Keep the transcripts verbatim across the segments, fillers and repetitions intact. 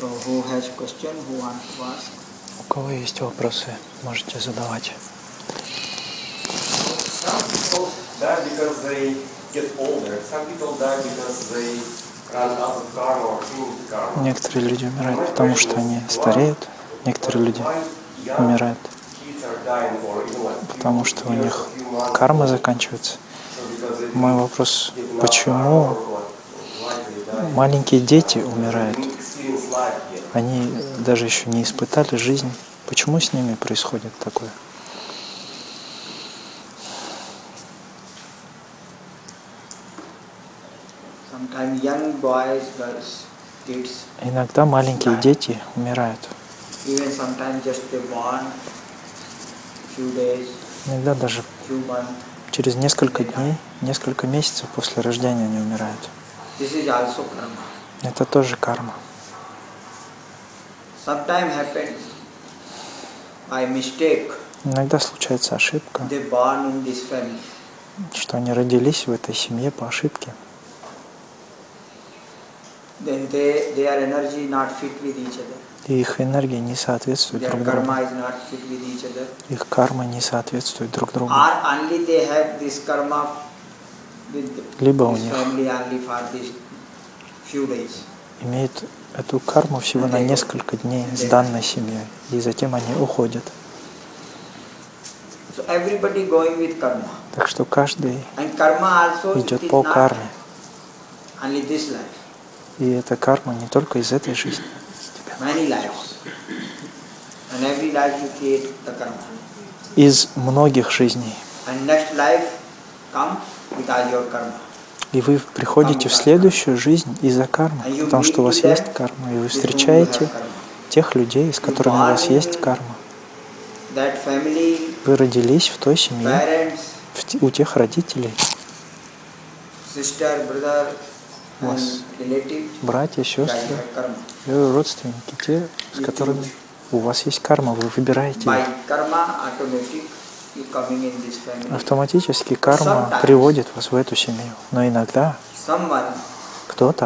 So who has question, who wants to ask? У кого есть вопросы, можете задавать. Some people die because they get older. Some people die because they run out of karma or finish karma. Некоторые люди умирают, потому что они стареют. Некоторые люди умирают, потому что у них карма заканчивается. Мой вопрос, почему маленькие дети умирают? Они даже еще не испытали жизнь. Почему с ними происходит такое? Иногда маленькие дети умирают. Иногда даже через несколько дней, несколько месяцев после рождения они умирают. Это тоже карма. Иногда случается ошибка, что они родились в этой семье по ошибке. И их энергия не соответствует друг другу. Их карма не соответствует друг другу. Либо у них имеют эту карму всего на несколько дней с данной семьей, и затем они уходят. Так что каждый идет по карме. И эта карма не только из этой жизни. Из многих жизней. И вы приходите в следующую жизнь из-за кармы, потому что у вас есть карма, и вы встречаете тех людей, с которыми у вас есть карма. Вы родились в той семье, в, у тех родителей. У вас братья, сестры, родственники, те, с которыми у вас есть карма, вы выбираете их. Автоматически карма приводит вас в эту семью. Но иногда кто-то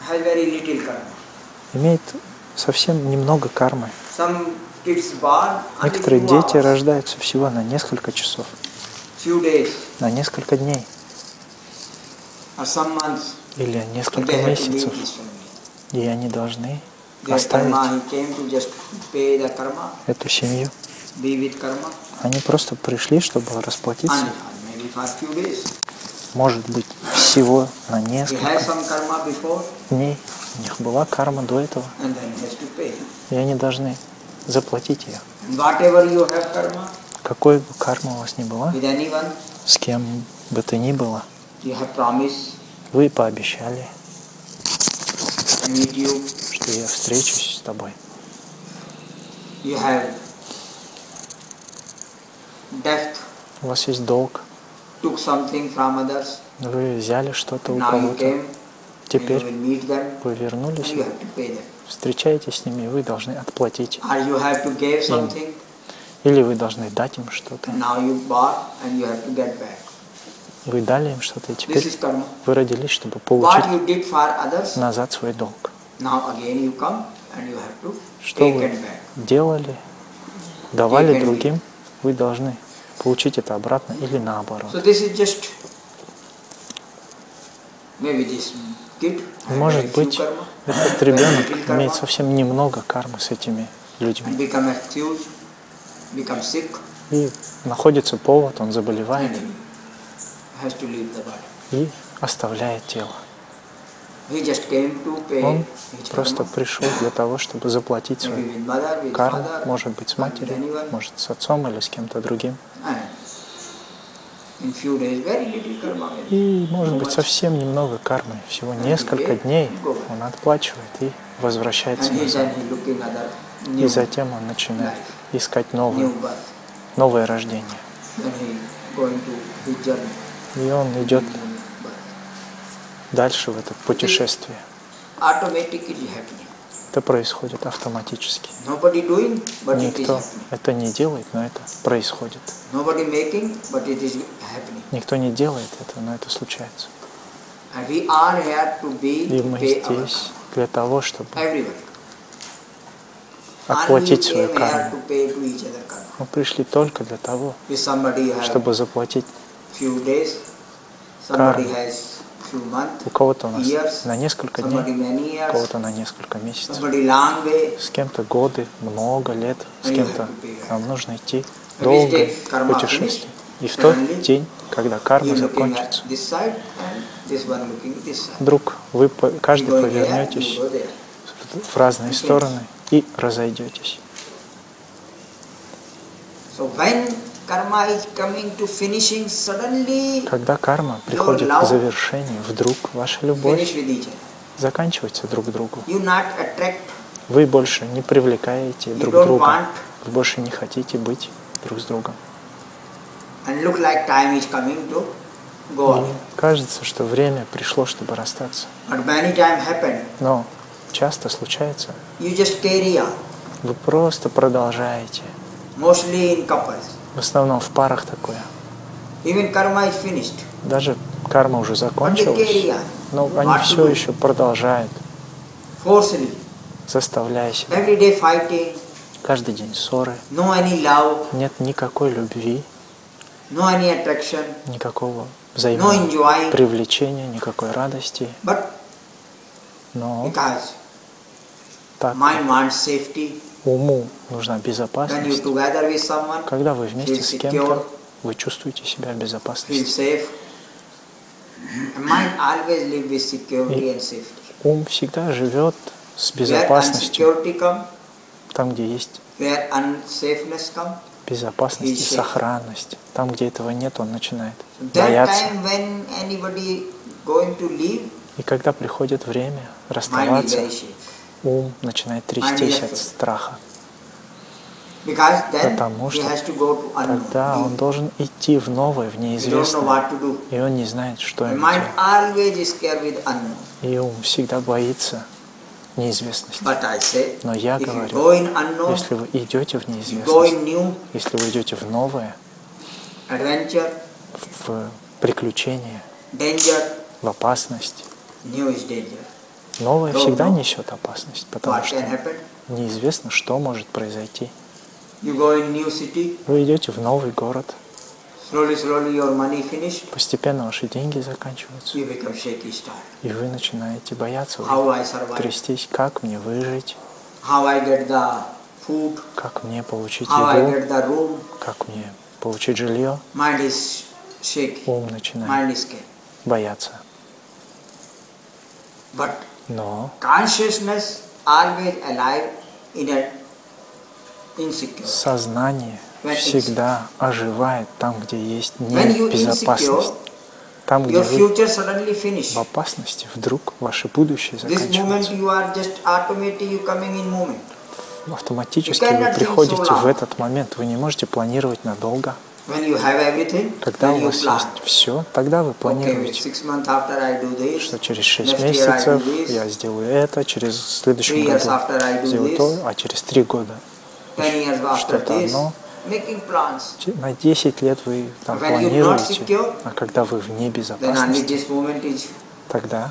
имеет совсем немного кармы. Некоторые дети рождаются всего на несколько часов, на несколько дней или несколько месяцев. И они должны оставить эту семью. Они просто пришли, чтобы расплатиться. Может быть, всего на несколько дней. У них была карма до этого. И они должны заплатить ее. Какой бы карма у вас ни была, с кем бы то ни было, вы пообещали, что я встречусь с тобой. У вас есть долг. Вы взяли что-то у кого-то. Теперь вы вернулись, встречаетесь с ними, и вы должны отплатить им. Или вы должны дать им что-то. Вы дали им что-то, и теперь вы родились, чтобы получить назад свой долг. Что вы делали, давали другим, вы должны получить это обратно или наоборот. Может быть, этот ребенок имеет совсем немного кармы с этими людьми. И находится повод, он заболевает и оставляет тело. Он просто пришел для того, чтобы заплатить свою карму, может быть, с матерью, может, с отцом или с кем-то другим. И, может быть, совсем немного кармы, всего несколько дней он отплачивает и возвращается назад. И затем он начинает искать новое, новое рождение. И он идет дальше в это путешествие. Это происходит автоматически. Никто это не делает, но это происходит. Никто не делает это, но это случается. И мы здесь для того, чтобы отплатить свою карму. Мы пришли только для того, чтобы заплатить карму. У кого-то у нас на несколько дней, у кого-то на несколько месяцев, с кем-то годы, много лет, с кем-то нам нужно идти долгое путешествие. И в тот день, когда карма закончится, вдруг вы каждый повернетесь в разные стороны и разойдетесь. Когда карма приходит к завершению, вдруг ваша любовь заканчивается друг к другу. Вы больше не привлекаете друг друга, вы больше не хотите быть друг с другом. И кажется, что время пришло, чтобы расстаться. Но часто случается, вы просто продолжаете. В основном в парах такое. Даже карма уже закончилась, но они все еще продолжают, заставляя себя. Каждый день ссоры, нет никакой любви, никакого взаимного привлечения, никакой радости. Но так, уму нужна безопасность. Когда вы вместе с кем-то, вы чувствуете себя в безопасности. И ум всегда живет с безопасностью. Там, где есть безопасность и сохранность. Там, где этого нет, он начинает бояться. И когда приходит время расставаться, ум начинает трястись от страха. Потому что тогда он должен идти в новое, в неизвестное, и он не знает, что ему делать. И ум всегда боится неизвестности. Но я говорю, если вы идете в неизвестность, если вы идете в новое, в приключение, в опасность, новое всегда несет опасность, потому что неизвестно, что может произойти. Вы идете в новый город, постепенно ваши деньги заканчиваются, и вы начинаете бояться, трястись, как мне выжить, как мне получить еду, как мне получить жилье. Ум начинает бояться. Но сознание всегда оживает там, где есть небезопасность. Там, где вы в опасности, вдруг ваше будущее заканчивается. Автоматически вы приходите в этот момент. Вы не можете планировать надолго. Когда у вас есть все, тогда вы планируете, что через шесть месяцев я сделаю это, через следующий год сделаю то, а через три года что-то одно. На десять лет вы там планируете, а когда вы в небезопасности, тогда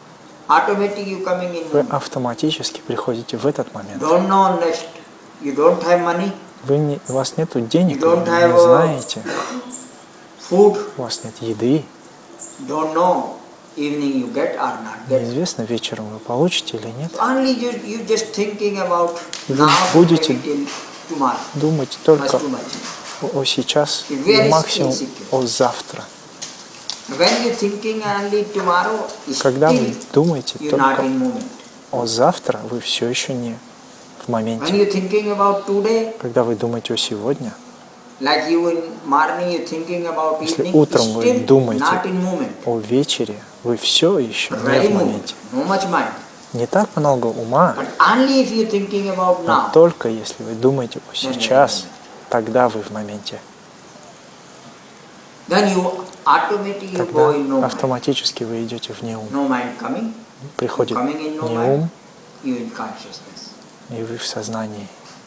вы автоматически приходите в этот момент. Вы не, у вас нет денег, вы не знаете, у вас нет еды. Неизвестно, вечером вы получите или нет. Вы будете думать только о сейчас и максимум о завтра. Когда вы думаете только о завтра, вы все еще не в моменте. Когда вы думаете о сегодня, если утром вы думаете о вечере, вы все еще не в моменте. Не так много ума, но только если вы думаете о сейчас, тогда вы в моменте. Тогда автоматически вы идете в неум. Приходит неум, и вы в сознании.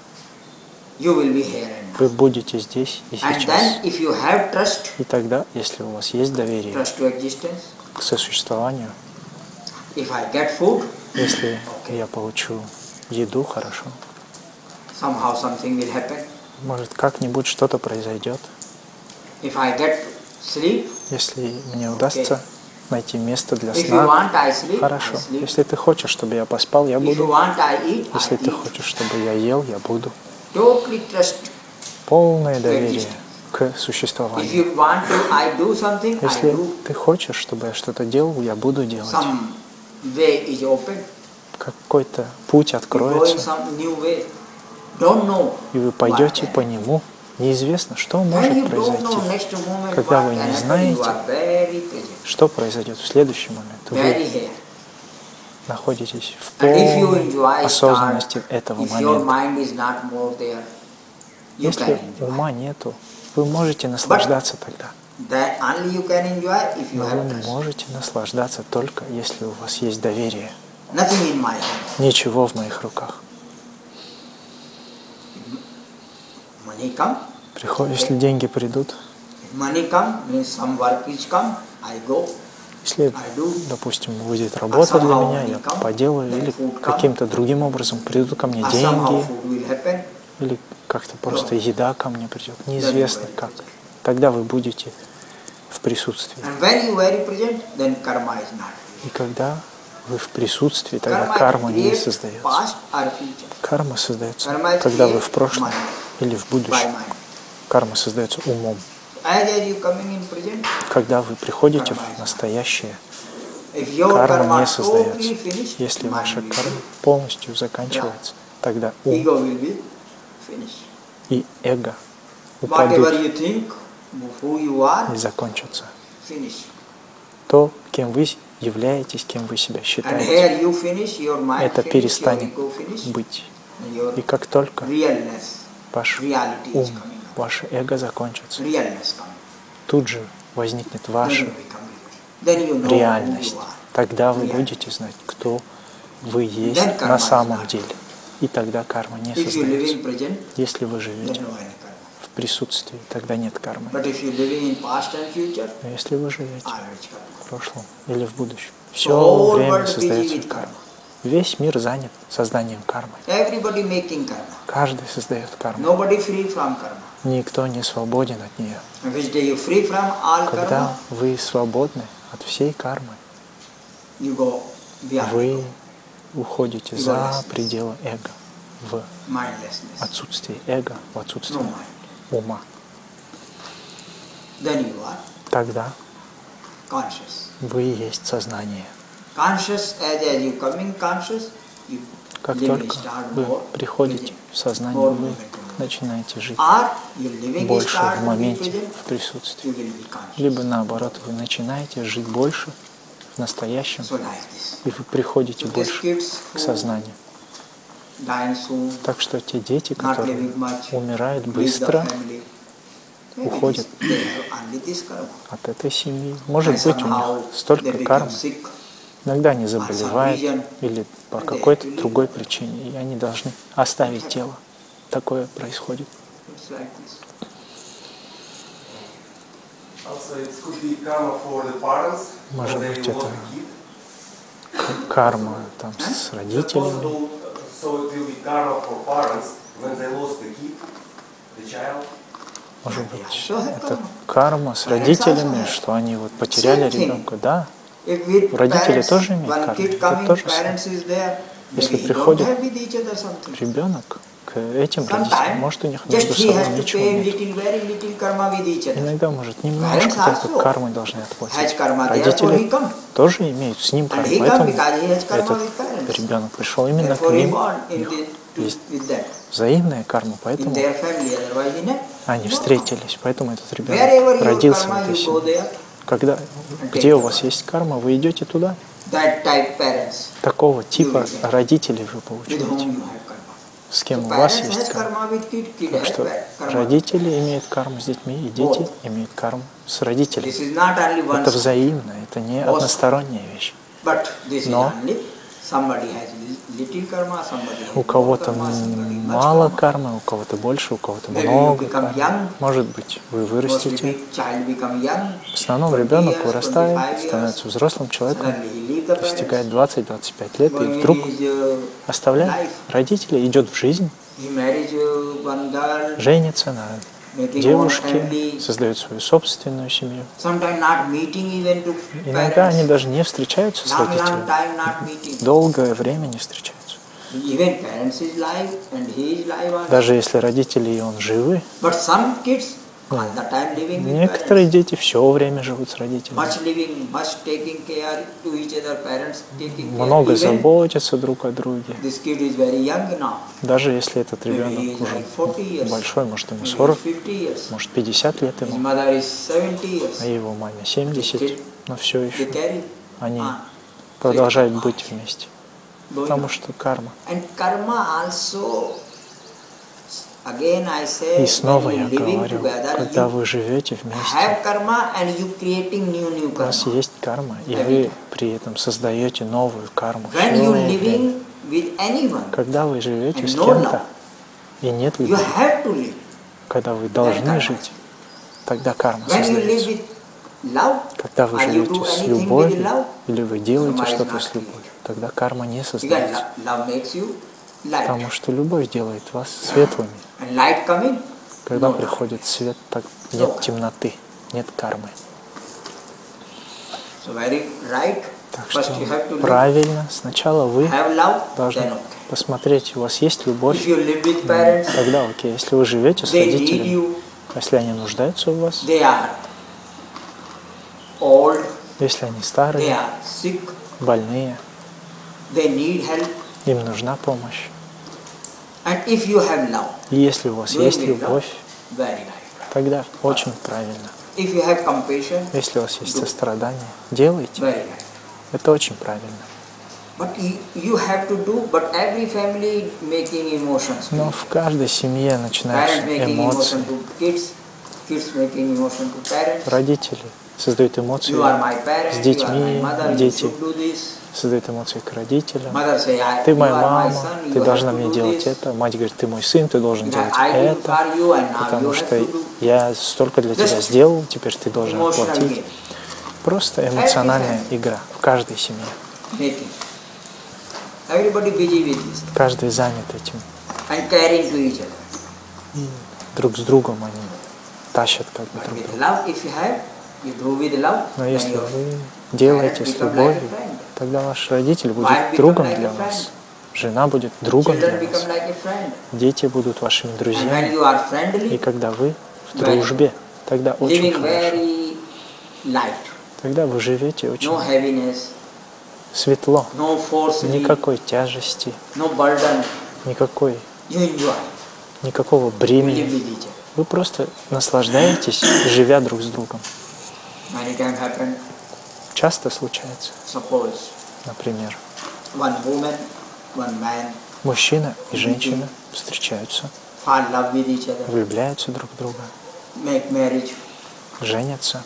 Вы будете здесь и сейчас. И тогда, если у вас есть доверие к сосуществованию, если я получу еду, хорошо. somehow something will happen. Может, как-нибудь что-то произойдет. If I get sleep, если мне удастся okay. найти место для If сна, you want, I sleep, хорошо. I sleep. Если ты хочешь, чтобы я поспал, я If буду. you want, I eat, Если I ты eat. хочешь, чтобы я ел, я буду. Totally trust. Полное доверие к существованию. If you want to, I do something, Если I do. ты хочешь, чтобы я что-то делал, я буду делать. Some way is open. Какой-то путь You go in откроется, some new way. Don't know и вы what пойдете can по нему. Неизвестно, что When может you don't произойти. know next moment Когда what вы can не happen, you знаете, are very present, что произойдет в следующий момент, very вы here. находитесь в And if you полной enjoy осознанности start, этого if your момента. mind is not more there, you Если can enjoy. ума нету, вы можете наслаждаться тогда. That only you can enjoy if you Но have вы trust. можете наслаждаться только, если у вас есть доверие. Nothing in my hand. Ничего в моих руках. Money come. Приходит, если деньги придут, Money come means some work is come. I go. если, I do. допустим, выйдет работа для меня, я поделаю, или каким-то другим образом придут ко мне Or somehow деньги, food will happen. или как-то просто еда ко мне придет. Неизвестно как. Тогда вы будете в присутствии. And when you very present, then karma is not. И когда вы в присутствии, тогда Karma карма не creates создается. past or future. Карма создается, Karma когда вы creates в прошлом mind или в by будущем. mind. Карма создается умом. As are you coming in present, Когда вы приходите в настоящее, if your карма karma не totally создается. finished, Если mind ваша will карма be, полностью заканчивается, тогда ум ego will be finished. и эго Whatever упадут you think, who you are, и закончатся. finish. То, кем вы являетесь, кем вы себя And считаете, here you finish, your mind это finish, your перестанет ego finish, быть. and your И как только realness, ваш reality is ум, coming up. ваше эго закончится, Realness coming. тут же возникнет Then ваша you become real. Then you know реальность. who you are. Тогда вы Реальность. будете знать, кто вы есть Then karma на is самом not. деле. И тогда карма не If you live создается. in present, Если вы then живете no any karma. в присутствии, тогда нет кармы. But if you living in past and future, Но если вы живете always karma. в прошлом или в будущем, whole все время world busy создается with карма. Весь мир занят созданием кармы. Everybody making karma. Каждый создает карму. Nobody free from karma. Никто не свободен от нее. And which day you free from all Когда karma, вы свободны от всей кармы, you go beyond вы ego, уходите за пределы эго, в mindlessness, отсутствие эго, в no отсутствие mind. ума. Then you are Тогда conscious. вы и есть сознание. Conscious as, as you coming conscious, you Как living только start вы more приходите present. в сознание, More вы moment to moment. начинаете жить Or you living больше start в to be моменте, present, в присутствии. you will be conscious. Либо наоборот, вы начинаете жить больше в настоящем, So like this. и вы приходите So these больше kids к who сознанию. dying soon, Так что те дети, not которые living much, умирают leave the быстро, family, maybe уходят this- they have only this karma. от этой семьи, может And быть, у somehow них столько they become кармы. sick. Иногда они заболевают reason, или по and they какой-то have to другой leave. причине, и они должны оставить тело. Такое происходит. It's like this. Also, it could be karma for the parents when Может they быть, lost это a kid. к- карма там, с Is that родителями. possible? So it will be karma for parents when they lost the kid, the child. Может быть, Что это это карма? карма с Parents родителями, also have. что они вот потеряли Same thing. ребенка. Да, If with Родители parents, тоже имеют one карму. kid Это coming, то же самое. parents is there, Если maybe he приходит don't have with each other something. ребенок к этим родителям, Sometimes может, у них just между he has собой to ничего pay нет. little, very little karma with each other. Иногда, может, немножко Parents только also кармы должны has отплатить. karma, therefore he Родители come. тоже имеют с ним And карму, he come поэтому because he has karma этот with parents. ребенок пришел именно к Therefore he ним. born У in них the, to, есть with them. взаимная карма, In поэтому their family, otherwise he never. они No. встретились, поэтому этот Wherever ребенок your родился в karma, этой you go семье. there. Когда, где у вас есть карма, вы идете туда. That type parents Такого типа will get. родителей вы with получаете, whom you have karma. с кем So у вас parents есть has карма. karma with kid, kid Так has что karma. родители имеют карму с детьми, и дети Вот. имеют карму с родителями. This is not only one Это side, взаимно, это не Both. односторонняя вещь. but this Но is only somebody has little karma, somebody has У more кого-то karma, somebody much мало karma. кармы, у кого-то больше, у кого-то Maybe you много become кармы. young. Может быть, вы Mostly вырастете. big child become young, В основном twenty ребенок years, вырастает, twenty-five years, становится взрослым человеком, suddenly he leave the достигает parents, двадцать-двадцать пять лет, и going in вдруг his uh, оставляет life. родителей, идет в жизнь. женится на девушке, создают свою собственную семью. Иногда они даже не встречаются с родителями, долгое время не встречаются. Даже если родители и он живы, некоторые дети все время живут с родителями. Много заботятся друг о друге. Даже если этот ребенок уже большой, может ему сорок, может пятьдесят лет ему, а его маме семьдесят, но все еще они продолжают быть вместе. Потому что карма. И снова я говорю, когда вы живете вместе, у вас есть карма, и вы при этом создаете новую карму. Когда вы живете с кем-то, и нет любви, когда вы должны жить, тогда карма создается. Когда вы живете с любовью, или вы делаете что-то с любовью, тогда карма не создается. Потому что любовь делает вас светлыми. Когда приходит свет, так нет темноты, нет кармы. Так что правильно, сначала вы должны посмотреть, у вас есть любовь, тогда окей. Если вы живете с родителями, если они нуждаются в вас, если они старые, больные, им нужна помощь. И если у вас есть любовь, тогда очень правильно. Если у вас есть сострадание, делайте. Это очень правильно. Но в каждой семье начинаются эмоции. Родители создают эмоции с детьми, дети создают эмоции к родителям. Ты моя мама, ты должна мне делать это. Мать говорит, ты мой сын, ты должен делать это, потому что я столько для тебя сделал, теперь ты должен отплатить. Просто эмоциональная игра в каждой семье. Каждый занят этим. И друг с другом они тащат как бы друг друга. Но если вы делаете с любовью, тогда ваш родитель будет другом для вас, жена будет другом для вас, дети будут вашими друзьями. И когда вы в дружбе, тогда очень хорошо. Тогда вы живете очень светло, никакой тяжести, никакой, никакого бремени. Вы просто наслаждаетесь, живя друг с другом. Часто случается, например, мужчина и женщина встречаются, влюбляются друг в друга, женятся.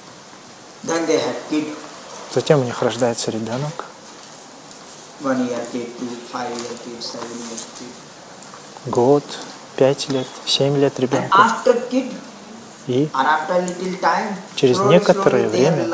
Затем у них рождается ребенок. Год, пять лет, семь лет ребенку. И через некоторое время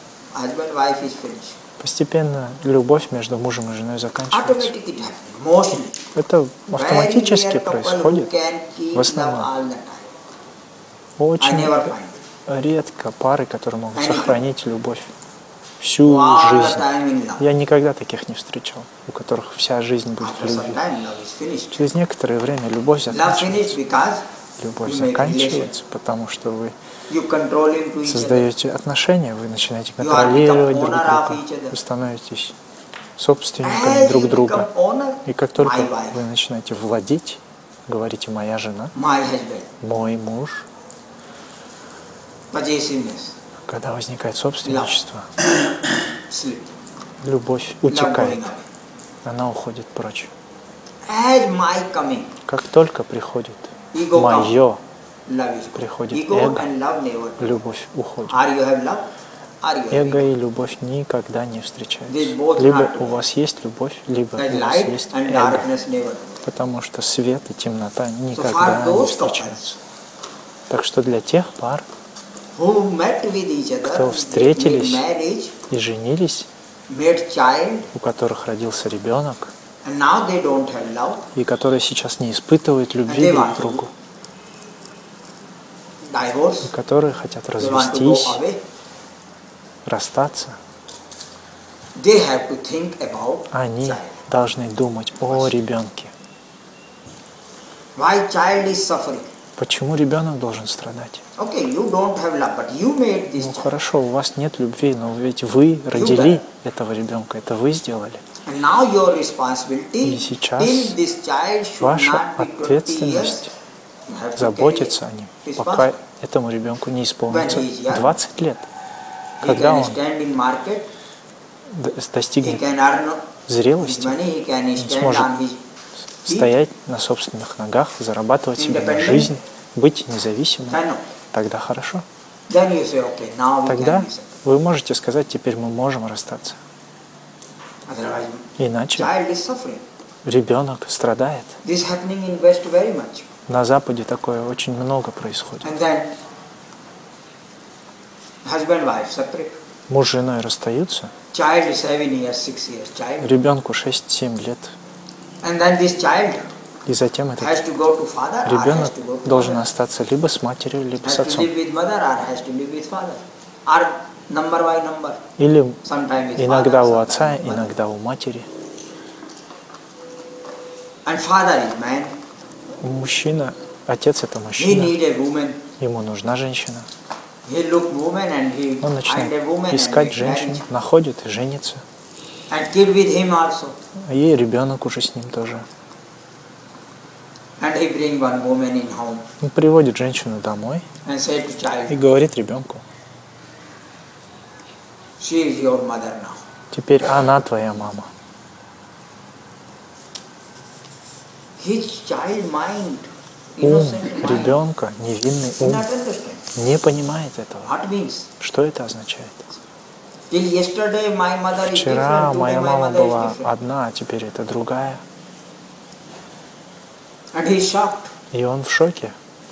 постепенно любовь между мужем и женой заканчивается. Это автоматически происходит в основном. Очень редко пары, которые могут сохранить любовь всю жизнь. Я никогда таких не встречал, у которых вся жизнь будет в любви. Через некоторое время любовь заканчивается. Любовь заканчивается, потому что вы создаете отношения, вы начинаете контролировать друг друга, вы становитесь собственниками друг друга. И как только вы начинаете владеть, говорите «моя жена», «мой муж», когда возникает собственничество, любовь утекает, она уходит прочь. Как только приходит мое, приходит эго, любовь уходит. Эго и любовь никогда не встречаются. Либо у вас есть любовь, либо у вас есть эго. Потому что свет и темнота никогда не встречаются. Так что для тех пар, кто встретились и женились, у которых родился ребенок, And now they don't have love. И которые сейчас не испытывают любви друг к другу. Divorce. И которые хотят развестись, расстаться. They have to think about Они child. должны думать о ребенке. Why child is suffering? Почему ребенок должен страдать? Okay, you don't have love, but you made this Ну child. хорошо, у вас нет любви, но ведь вы родили этого ребенка, это вы сделали. And now your responsibility, И сейчас till this child should ваша not be twenty years, ответственность you have to заботиться carry о нем, responsibility. пока этому ребенку не исполнится When he is young, двадцать лет. He Когда can он stand in market, д- he достигнет can earn his зрелости, money, he can stand сможет on his feet. стоять на собственных ногах, зарабатывать себе на жизнь, быть независимым, Then, тогда хорошо. then you say, okay, now we Тогда can be separate. вы можете сказать, теперь мы можем расстаться. Otherwise, Иначе child is suffering. ребенок страдает. This happening in West very much. На Западе такое очень много происходит. And then husband wife separate. Муж с женой расстаются, Child is seven years, six years child. ребенку шесть-семь лет, And then this child и затем этот has to go to father or ребенок has to go to должен mother. остаться либо с матерью, либо с Has to отцом. live with mother or has to live with father. Or number by number. Или Sometime with иногда father, у sometime отца, with mother. иногда у матери. And father is man. Мужчина, отец это He мужчина, need a woman. ему нужна женщина. He look woman and he Он find a начинает woman and искать get женщину, married. находит и женится. And kid with him also. И ребенок уже с ним тоже. And he bring one woman in home Он приводит женщину домой and say to child, и говорит ребенку: she is your mother now. теперь она твоя мама. His child mind, Ум innocent mind, ребенка, невинный he ум, not understand. не понимает этого. What means? Что это означает? Till yesterday my mother is Вчера different, today моя my мама mother is была different. одна, а теперь это другая. And he is shocked. И он в шоке.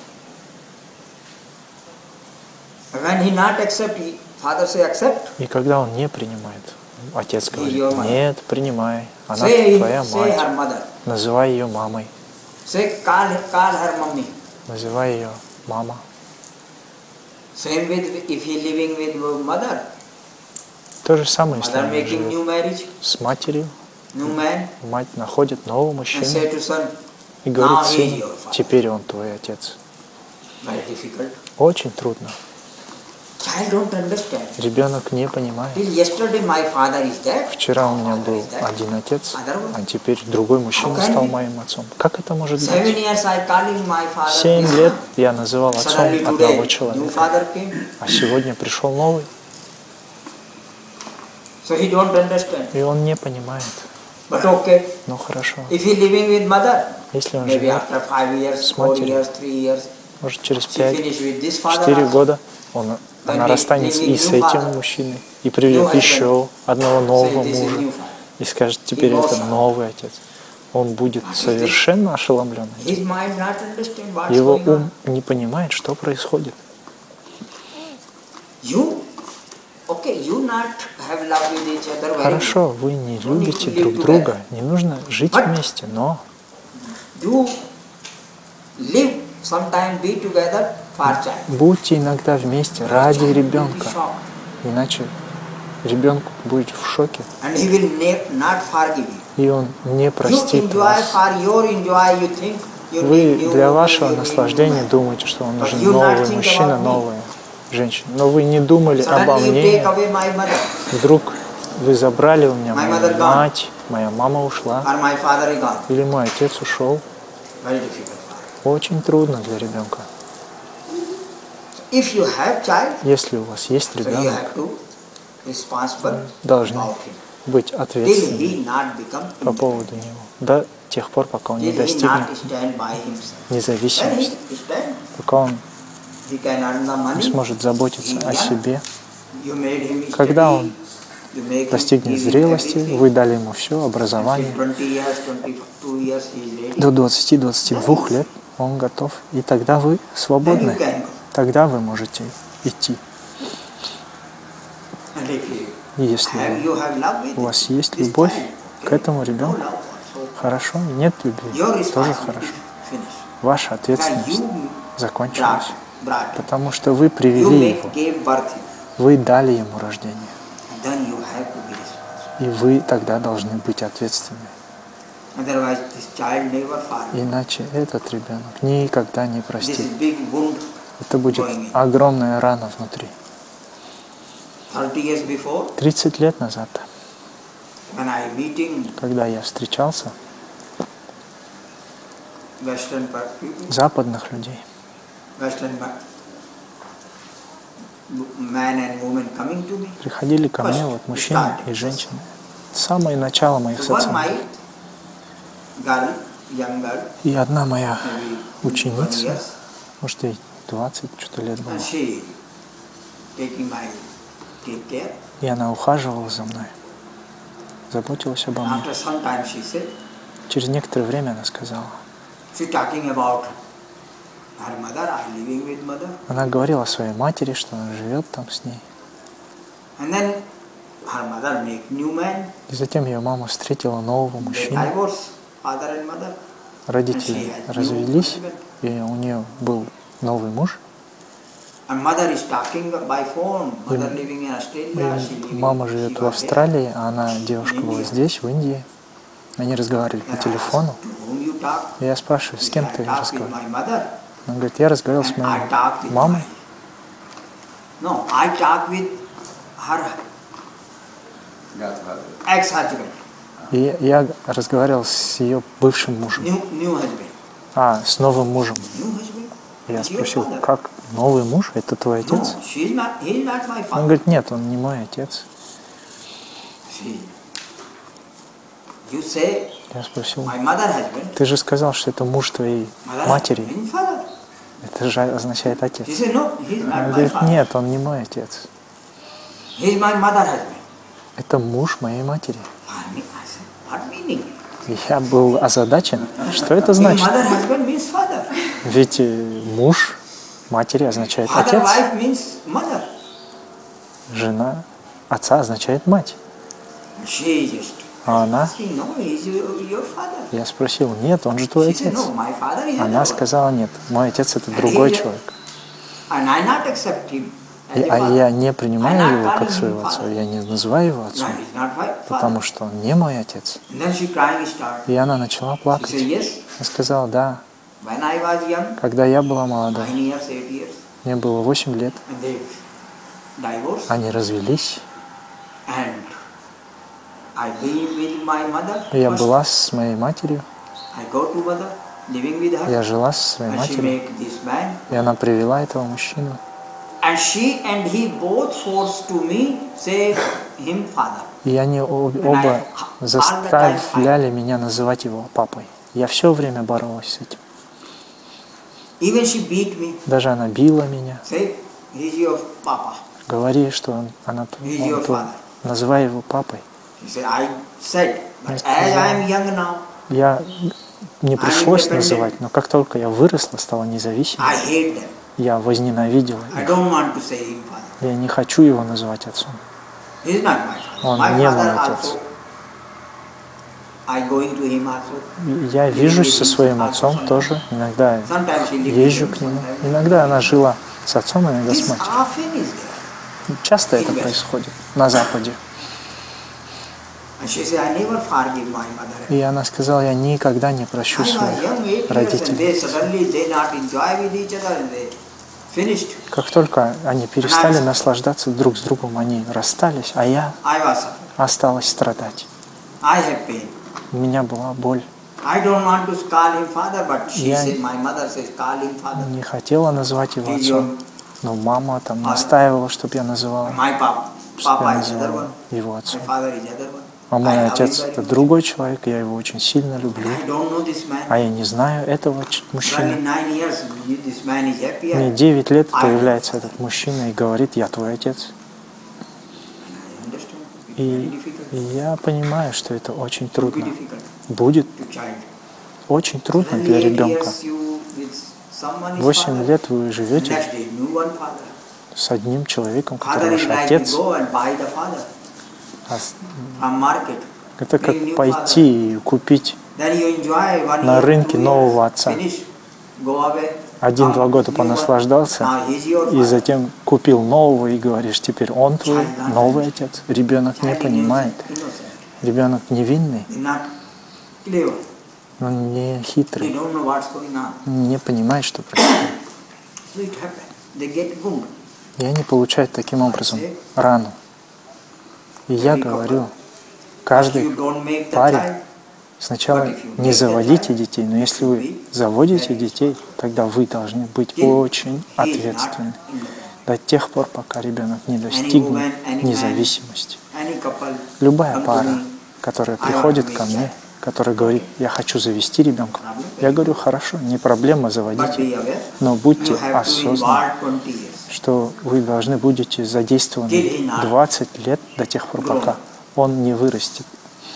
When he not accept, he, father say accept. И когда он не принимает, отец Your говорит: mother. нет, принимай, она Say, твоя say мать. her mother. Называй ее мамой, Say call, call her mummy. называй ее мама. Same with if he living with mother. То же самое, если Mother они making живут new marriage, с матерью, new man, мать находит нового and мужчину say to son, и говорит now he is сыну: your father. теперь он твой отец. Very difficult. Очень трудно. Child don't understand. Ребенок не понимает. Till yesterday my father is dead. Вчера у меня Father был is dead. один отец, Other one. а теперь другой мужчина How can стал be? моим отцом. Как это может Seven быть? years I calling my father. Семь his лет son. я называл отцом Suddenly одного today, new человека, father came. а сегодня пришел новый, So he don't understand. и он не понимает. But okay, Ну хорошо, if he living with mother, если он maybe живет, after five years, с four матерью. years, three years, может через she пять, finish with this father. четыре also. года он, она Then расстанется bring и с new этим father. мужчиной, и приведет New еще husband. одного Say нового this is мужа, new father. и скажет: теперь это Emotional. новый отец. Он будет совершенно ошеломлен. His mind not understand what's Его going on. ум не понимает, что происходит. You, okay, you not have love with each other. Very Хорошо, вы не Don't need любите to live друг together. друга, не нужно жить But- вместе, но good. You live sometime be together for child. будьте иногда вместе ради Child will be ребенка, shocked. иначе ребенок будет в шоке, And he will ne- not forgive you. и он не You простит enjoy вас. for your enjoy, you think you Вы need new для woman, вашего you need наслаждения new man. думаете, что вам But нужен you not новый think мужчина, about me. новая женщина. Но вы не думали обо Suddenly you мне. take away my mother Вдруг вы забрали у меня My мою mother gone. мать, моя мама ушла, or my father is gone. или мой отец ушел. Very difficult for Очень трудно для ребенка. you. If you have child, Если у вас есть so you ребенок, have to responsible должны about him. быть Till ответственны he not become по поводу него. До тех пор, пока он не till he достигнет not stand by himself. When независимости, he stand, пока он he can earn the не money. сможет заботиться о себе. You made him Когда study, он you make him достигнет give him зрелости, everything. вы дали ему все, Till образование. twenty years, twenty-two years he is ready. До двадцати-двадцати двух лет он готов, и тогда вы Then you свободны. can go. Тогда вы можете идти. And if you И если have, you have love with у вас him, есть this любовь child, к этому no ребенку, love also. хорошо, нет любви, тоже хорошо. Ваша ответственность закончилась, потому что вы привели его, вы дали ему рождение, и вы тогда должны быть ответственны. Иначе этот ребенок никогда не простит. Это будет огромная рана внутри. тридцать лет назад, когда я встречался западных людей, приходили ко мне вот мужчины и женщины. Самое начало моих социумов. И одна моя ученица, может, ей двадцать что-то лет было, и она ухаживала за мной, заботилась обо мне. Через некоторое время она сказала, она говорила о своей матери, что она живет там с ней. И затем ее мама встретила нового мужчину. Родители развелись, и у нее был новый муж. И мама живет в Австралии, а она, девушка, была здесь, в Индии. Они разговаривали по телефону. И я спрашиваю, с кем ты разговаривал? Она говорит, я разговаривал с моей мамой. И я разговаривал с ее бывшим мужем. А, с новым мужем. Я спросил, как новый муж? Это твой отец? Он говорит, нет, он не мой отец. Я спросил, ты же сказал, что это муж твоей матери. Это же означает отец. Он говорит, нет, он не мой отец. Это муж моей матери. И я был озадачен. Что это значит? Ведь муж матери означает отец. Жена отца означает мать. А она? Я спросил, нет, он же твой отец. Она сказала, нет, мой отец это другой человек. И, а я не принимаю его как своего отца, я не называю его отцом, потому что он не мой отец. И она начала плакать. Я сказал, да, когда я была молодой, мне было восемь лет, они развелись. Я была с моей матерью, я жила со своей матерью, и она привела этого мужчину. И они оба заставляли меня называть его папой. Я все время боролась с этим. Даже она била меня. Говори, что он, она, он, он, называй его папой. Я сказала, я не пришлось называть, но как только я выросла, стала независимой, я возненавидела их. Я не хочу его называть отцом. Он не мой отец. Я вижусь со своим отцом тоже, иногда езжу к нему. Иногда она жила с отцом, иногда с матерью. Часто это происходит на Западе. И она сказала, я никогда не прощу своих родителей. Как только они перестали наслаждаться друг с другом, они расстались, а я осталась страдать. У меня была боль. Я не хотела назвать его отцом, но мама там настаивала, чтобы я называла, чтобы я называла его отцом. А мой отец – это другой человек, я его очень сильно люблю. А я не знаю этого мужчины. Мне девять лет появляется этот мужчина и говорит, я твой отец. И, и я понимаю, что это очень трудно. Будет очень трудно для ребенка. Восемь лет вы живете с одним человеком, который ваш отец. А это как пойти и купить на рынке нового отца. Один-два года понаслаждался, и затем купил нового и говоришь, теперь он твой новый отец. Ребенок не понимает. Ребенок невинный, он не хитрый, не понимает, что происходит. И они получают таким образом рану. И я говорю, каждой паре сначала не заводите детей, но если вы заводите детей, тогда вы должны быть очень ответственны до тех пор, пока ребенок не достигнет независимости. Любая пара, которая приходит ко мне, которая говорит, я хочу завести ребенка, я говорю, хорошо, не проблема, заводите, но будьте осознанны, что вы должны будете задействованы двадцать лет до тех пор, пока он не вырастет.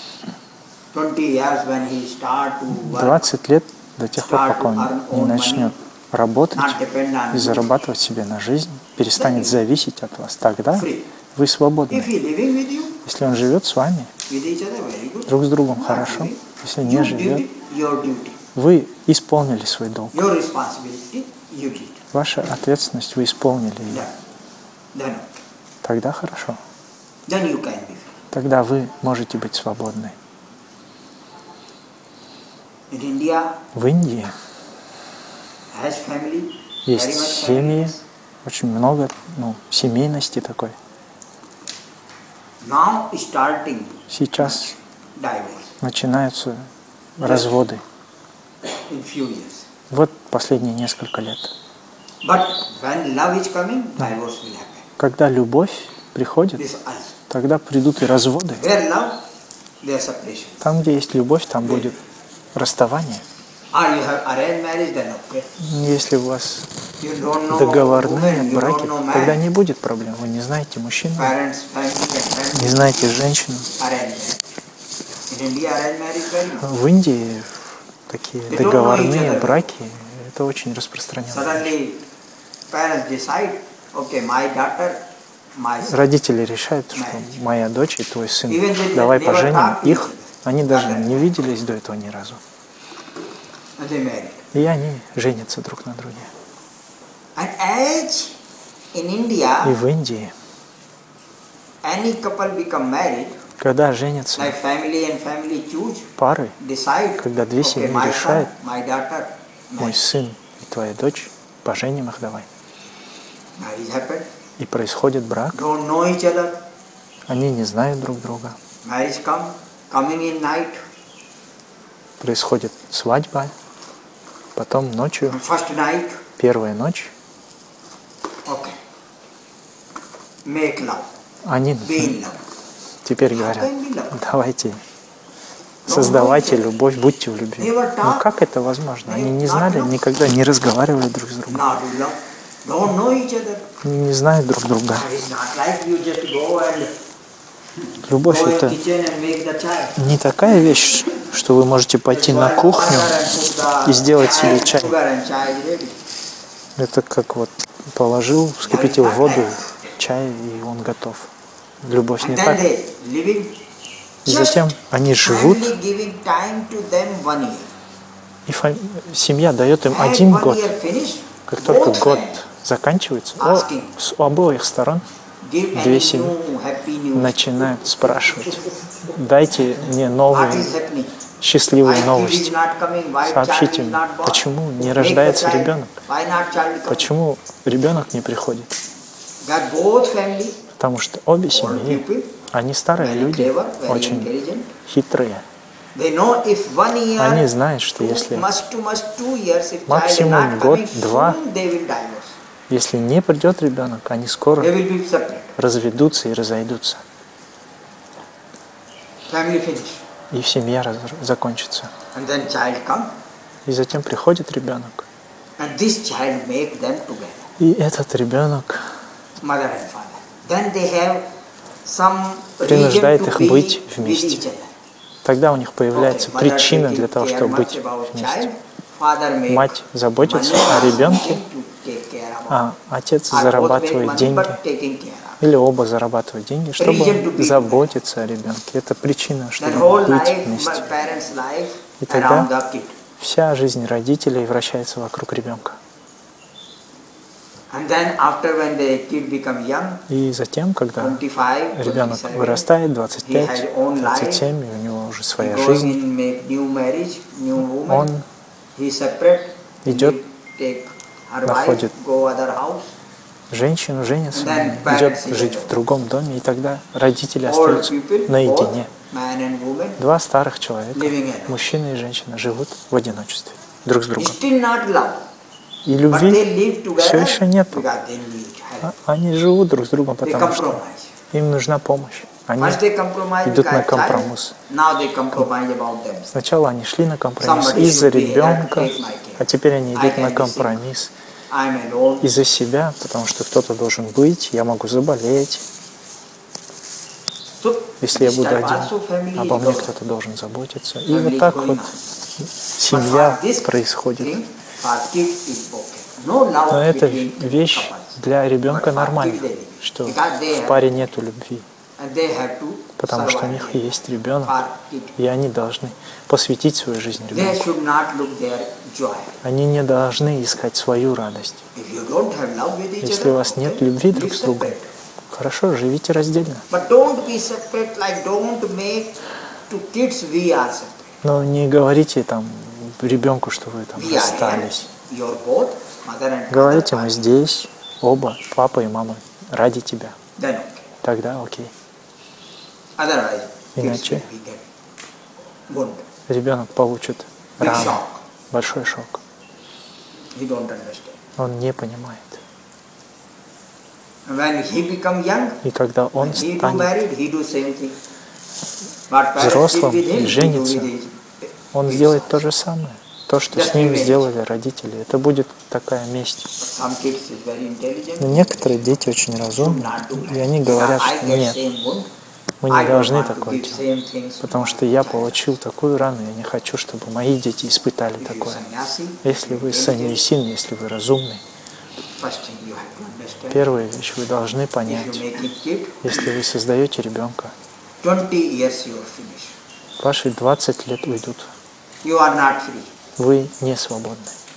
двадцать лет до тех пор, пока он не начнет работать и зарабатывать себе на жизнь, перестанет зависеть от вас. Тогда вы свободны. Если он живет с вами, друг с другом хорошо. Если не живет, вы исполнили свой долг. Ваша ответственность, вы исполнили ее. Тогда хорошо. Тогда вы можете быть свободны. В Индии есть семьи, очень много ну, семейности такой. Сейчас начинаются разводы. Вот последние несколько лет. Когда любовь приходит, тогда придут и разводы. Там, где есть любовь, там будет расставание. Если у вас договорные браки, тогда не будет проблем. Вы не знаете мужчину, не знаете женщину. В Индии такие договорные браки, это очень распространено. Родители решают, что моя дочь и твой сын, давай поженим их. Они даже не виделись до этого ни разу. И они женятся друг на друге. И в Индии, когда женятся пары, когда две семьи решают, мой сын и твоя дочь, поженим их давай. И происходит брак. Они не знают друг друга. Происходит свадьба, потом ночью, первая ночь, они теперь говорят, давайте, создавайте любовь, будьте в любви. Но как это возможно? Они не знали, никогда не разговаривали друг с другом. Они не знают друг друга. Любовь — это не такая вещь, что вы можете пойти на кухню и сделать себе чай. Это как вот положил, вскипятил воду, чай, и он готов. Любовь не так. И затем они живут, и семья дает им один год. Как только год заканчивается, о, с обоих сторон две семьи начинают спрашивать, дайте мне новые счастливые новости. Сообщите мне, почему не рождается ребенок? Почему ребенок не приходит? Потому что обе семьи, они старые люди, очень хитрые. Они знают, что если максимум год-два, если не придет ребенок, они скоро разведутся и разойдутся. И семья раз закончится. И затем приходит ребенок. И этот ребенок принуждает их быть вместе. Тогда у них появляется причина для того, чтобы быть вместе. Мать заботится о ребенке, take care about. А отец Or both make зарабатывает money, деньги, but taking care of. или оба зарабатывают деньги, чтобы заботиться о ребенке. Это причина, Then чтобы whole быть life, вместе. my parents' life И around тогда the kid. вся жизнь родителей вращается вокруг ребенка. And then after when the kid become young, И затем, когда twenty-five, ребенок twenty-seven, вырастает, двадцать he пять, had own двадцать life, семь, и у него уже he своя going жизнь, in, make new marriage, new woman, он he separate, идет, he take her находит wife, go other house, женщину, женится, And then идет parents жить together. в другом доме, и тогда родители old остаются people, наедине. both man and woman, Два старых человека, living alone. мужчина и женщина, живут в одиночестве друг с другом. Still not love, И but любви they live together все еще нету. because they need help. А- Они живут друг с другом, They потому что compromise. им нужна помощь. Они First they compromise идут на because child, компромисс. now they compromise about them. Сначала они шли на компромисс Somebody из-за should be here to ребенка, take my care. а теперь они I идут can на be sick. компромисс I'm alone. из-за себя, потому что кто-то должен быть, я могу заболеть. So, Если я this буду type also один, family обо is мне going. кто-то должен заботиться. И Family вот is так going вот on. But семья for this происходит. thing, for kid is okay. No love Но это between вещь couples. для ребенка But for нормальна, kid they live. что Because they в have- паре нету любви, And they have to потому что у survive них it. есть ребенок, For kid. и они должны посвятить свою жизнь They ребенку. should not look their joy. Они не должны искать свою радость. If you don't have love with each Если other, у вас нет okay, любви live друг с другом, separate. хорошо, живите раздельно. But don't be separate, like don't make to kids we are separate. Но не говорите там ребенку, что вы там We are расстались. here. You're both mother and Говорите, father. мы здесь, оба, папа и мама, ради тебя. Then okay. Тогда окей. Otherwise, kids Иначе will be get wound. ребенок получит Big рану, shock. большой шок. He don't understand. Он не понимает. And when he become young, И когда он when he do станет married, he do same thing. What parents did взрослым with him, и he do женится, with his он kids сделает also. то же самое. То, что с ним сделали родители. Это будет такая месть. Some kids is very intelligent. Но некоторые дети очень разумны, Not do и они that. говорят, I что get нет, same wound. мы I не don't должны want to такое give делать. same things to Потому my что я child. получил такую рану, я не хочу, чтобы мои дети испытали If you такое. sannyasi, Если вы intelligent, саньясин, если вы разумный, first thing you have to understand. первая вещь вы должны If you понять, make it kid, если вы создаете ребенка, twenty years you are finished. ваши двадцать лет уйдут, You are not free. вы не свободны.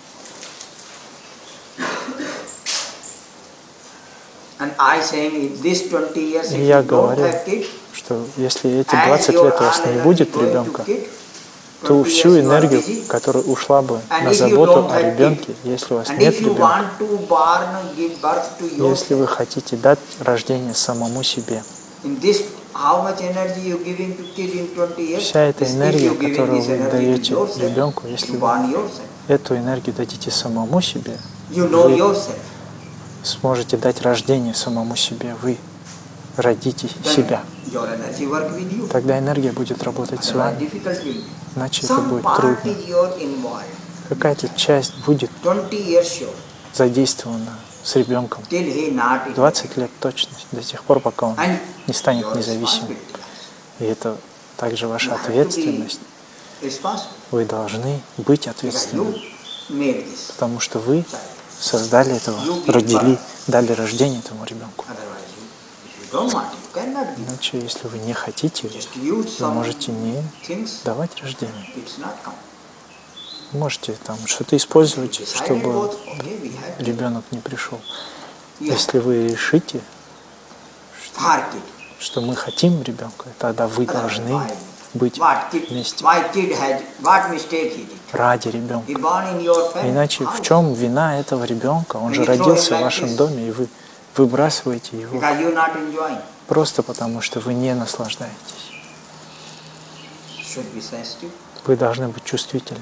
And I saying if this twenty years, И if я you don't говорю, have kid, что если эти and двадцать your лет у вас не energy будет going to ребенка, kid, ту twenty всю years you are энергию, busy. которая ушла бы And на if you заботу don't о have ребенке, kid, если у вас And нет if you ребенка, want to born, give birth to если yourself, вы хотите дать рождение самому себе, in this, how much energy you giving to kid in twenty years? вся эта This- if энергия, you giving которую this вы energy to даете yourself, ребенку, если you вы born yourself. эту энергию дадите самому себе, You know вы yourself. сможете дать рождение самому себе, вы родите Then себя. your energy work with you. Тогда энергия будет работать с Otherwise вами, difficult will be. иначе это Some будет part трудно. is your involved. Какая-то часть будет twenty years sure. задействована с ребенком. Till he not двадцать лет точно, до тех пор, пока он And не станет your независимым. responsibility. И это также ваша You have to be ответственность. responsible. Вы должны быть Because ответственными, you made this потому что вы child. создали этого, родили, дали рождение этому ребенку. Otherwise, you, if you don't want, you cannot give. Иначе, если вы не хотите, Just use вы some можете не things, давать рождение. it's not come. Можете там что-то использовать, Decided чтобы both, okay, we have to. ребенок не пришел. Yeah. Если вы решите, For kid. что мы хотим ребенка, тогда вы должны Why? быть What kid, вместе why kid had, what mistake he did? ради ребенка. He born in your family. Иначе в house. чем вина этого ребенка? Он же And you throw родился him в like вашем this. доме, и вы выбрасываете его Because you're not enjoying. просто потому, что вы не наслаждаетесь. Should be sensitive, Вы должны быть чувствительны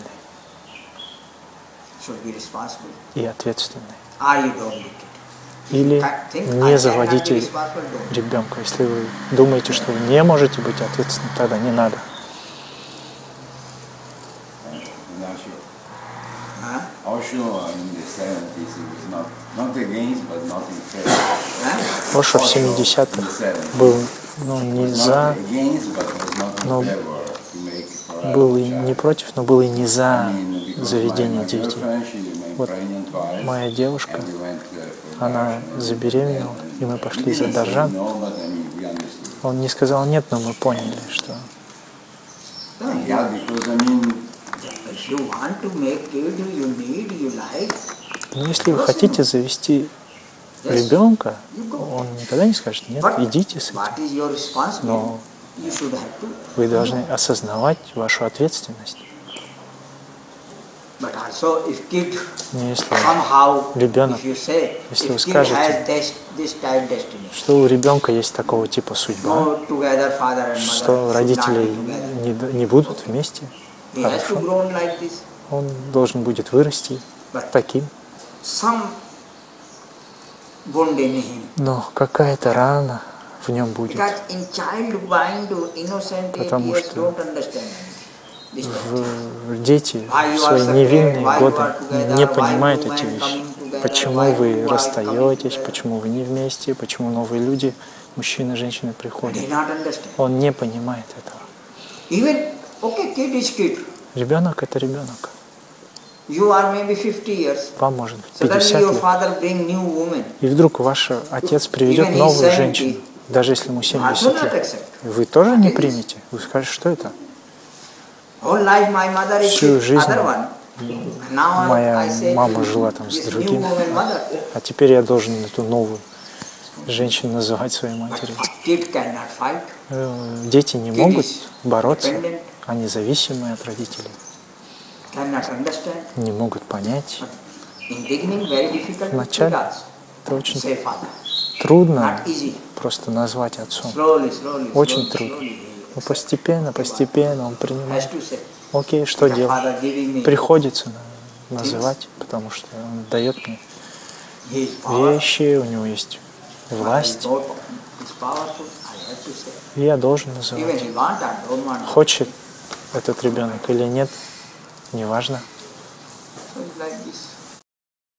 should be responsible. и ответственны. Or you don't make it. Или Think I не cannot be заводите responsible, don't. ребенка. Если вы думаете, что вы не можете быть ответственным, тогда не надо. Huh? Osho in the seventies, he was not, not against, but not in favor. Huh? Оша в семидесятых был ну, не Was за, not against, but was not in но favor to make for был a и child. не против, но был и не I за mean, because заведение my, my детей. girlfriend, she remained Вот pregnant моя девушка, она забеременела, и мы пошли за Даржан. Он не сказал нет, но мы поняли, что... Но если вы хотите завести ребенка, он никогда не скажет нет, идите с этим. Но вы должны осознавать вашу ответственность. Но если ребенок, если вы скажете, что у ребенка есть такого типа судьба, что родители не, не будут вместе, хорошо, он должен будет вырасти таким. Но какая-то рана в нем будет, потому что в дети в свои невинные годы не понимают эти вещи. Почему вы расстаетесь, почему вы не вместе, почему новые люди, мужчины, женщины приходят. Он не понимает этого. Ребенок — это ребенок. Вам может быть пятьдесят лет. И вдруг ваш отец приведет новую женщину, даже если ему семьдесят лет. Вы тоже не примете? Вы скажете, что это? Всю жизнь моя мама жила там с другим, а теперь я должен эту новую женщину называть своей матерью. Дети не могут бороться, они зависимые от родителей, не могут понять. Вначале это очень трудно просто назвать отцом, очень трудно. Но постепенно, постепенно он принимает. Окей, что делать? Приходится называть, потому что он дает мне вещи, у него есть власть. И я должен называть. Хочет этот ребенок или нет, неважно.